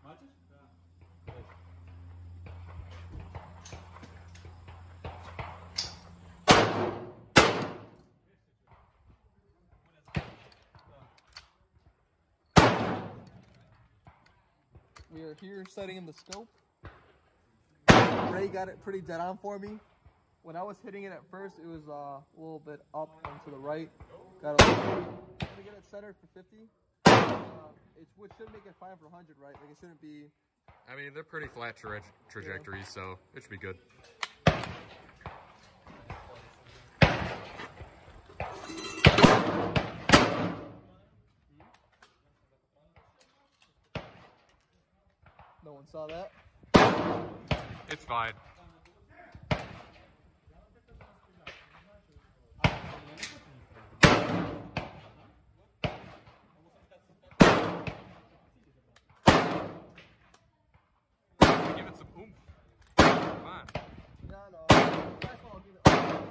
We are here setting in the scope. Ray got it pretty dead on for me. When I was hitting it at first, it was a little bit up and to the right. Got a little, let me get it centered for 50. Which should make it fine for 100, right? Like it shouldn't be. I mean, they're pretty flat trajectories, so it should be good. No one saw that. It's fine. Give it some oomph. Come on. No. That's all I'll give it.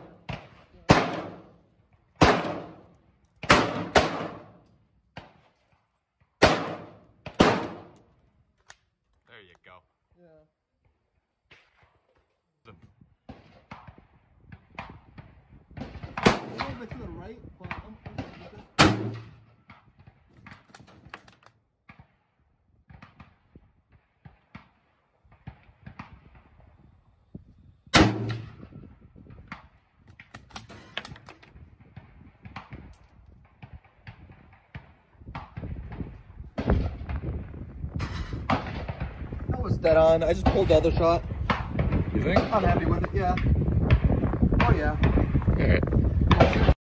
There you go. Yeah. A little bit to the right, but that was dead on. I just pulled the other shot. You think? I'm happy with it, yeah. Oh yeah. Alright.